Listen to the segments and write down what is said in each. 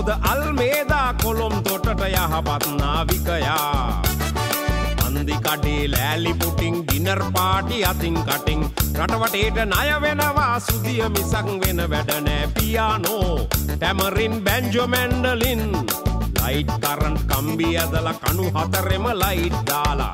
ලොරෙන්සෝද අල්මේදා කොළොම් තොටට යහපත් නාවිකයා අන්දි කඩේ ලෑලි Putin dinner party අතින් කටින් රටවටේට ණය වෙනවා සුදිය මිසක් වෙන වැඩ නෑ piano tambourine banjo mandolin light current කම්බි ඇදලා කණු හතරෙම ලයිට් දාලා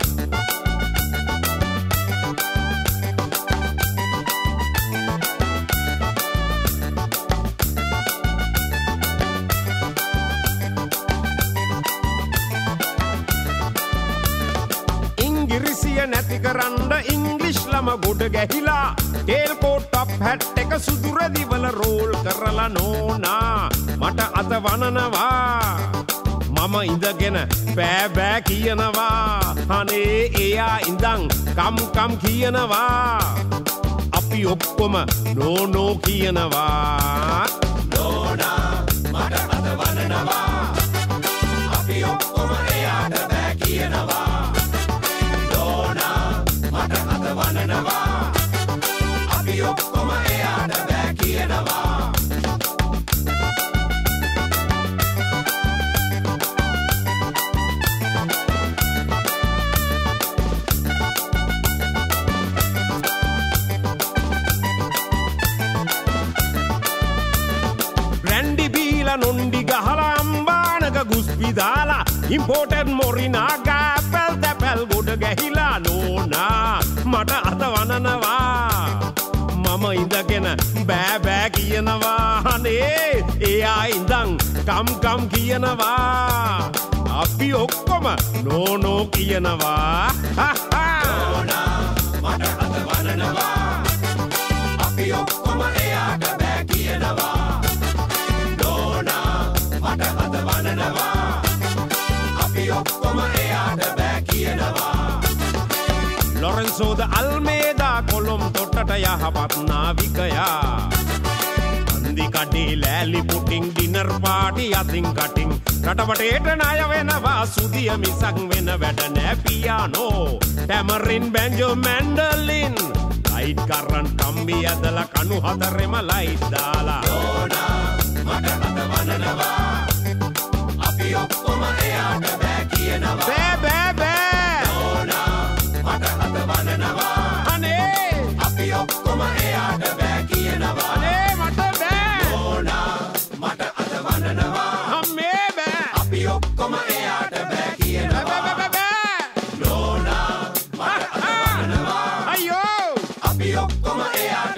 ඉංග්‍රීසිය නැති කරන්න ඉංග්ලිෂ් ළම ගොඩ ගැහිලා ටේල් කෝට් ටොප් හැට් එක සුදු රෙදිවල රෝල් කරලා නෝනා මට අත වනනවා මම ඉඳගෙන බෑ බෑ කියනවා අනේ එයා ඉඳන් කම් කම් කියනවා අපි ඔක්කොම නෝ නෝ කියනවා නෝනා මට අත වනනවා අපි ඔක්කොම එයාට බෑ කියනවා අපි ඔක්කොම එයාට බෑ කියනවා රැන්ඩි බීලා නොන්ඩි ගහලා අම්බානක ගුස්පි දාලා ඉම්පෝටඩ් මොරිනා ගෑපල් තැපැල් ගොඩ ගැහිලා නෝනා මට අත වනනවා මම ඉඳගෙන බෑ බෑ කියනවා අනේ එයා ඉඳන් කම් කම් කියනවා අපි ඔක්කොම නෝ නෝ කියනවා නෝනා මට අත වනනවා අපි ඔක්කොම එයාට බෑ කියනවා නෝනා මට අත වනනවා අපි ඔක්කොම එයාට බෑ කියනවා ලොරෙන්සෝද අල්මේදා කොළොම් තොටට යහපත් නාවිකයා අන්දි කඩේ ලෑලි පුටින් ඩිනර් පාටි අතින් කටින් රටවටේට ණය වෙනවා සුදිය මිසක් වෙන වැඩ නෑ piano tambourine banjo mandolin light current කම්බි ඇදලා කණු හතරෙම ලයිට් දාලා නෝනා මට අත වනනවා අපි ඔක්කොම එයාට බෑ කියනවා බෑ බෑ බෑ නෝනා මට අත වනනවා අනේ අපි ඔක්කොම එයාට බෑ කියනවා අනේ මට බෑ නෝනා මට අත වනනවා අම්මේ බෑ අපි ඔක්කොම එයාට බෑ කියනවා බෑ නෝනා මට අත වනනවා අයියෝ අපි ඔක්කොම එයාට